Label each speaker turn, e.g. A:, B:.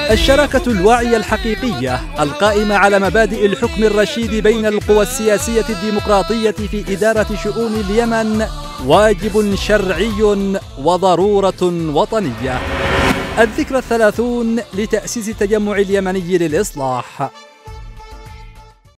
A: الشراكة الواعية الحقيقية القائمة على مبادئ الحكم الرشيد بين القوى السياسية الديمقراطية في إدارة شؤون اليمن واجب شرعي وضرورة وطنية. الذكرى 30 لتأسيس التجمع اليمني للإصلاح.